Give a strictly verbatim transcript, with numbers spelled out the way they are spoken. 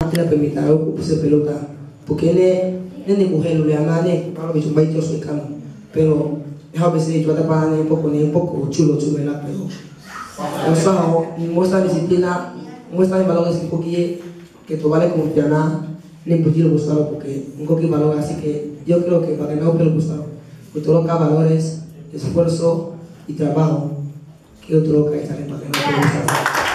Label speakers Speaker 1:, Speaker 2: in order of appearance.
Speaker 1: la permita yo puse pelota porque él es de mujer le ama ne para que yo vaya yo soy cano pero a veces yo te para un poco ni un poco chulo chulo la pero o sea muestra disciplina muestra el valor de que que tú vale confiar ni por lo gustado porque un poquito valor así que yo creo que para que no pero gustado que tú lo que valores esfuerzo y trabajo que otro que está en para que no